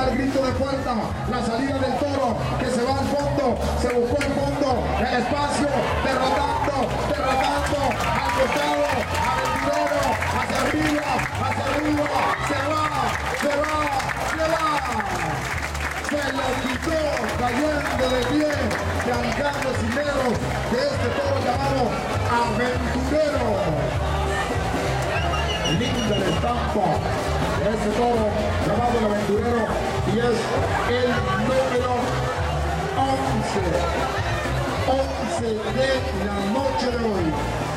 está el grito de puerta, la salida del toro que se va al fondo, se buscó el fondo, el espacio, derrotando, al costado, Aventurero, hacia arriba, se lo quitó cayendo de pie Giancarlo Cisneros de este toro llamado Aventurero. Linda la estampa de este toro llamado el Aventurero y es el número 11 de la noche de hoy.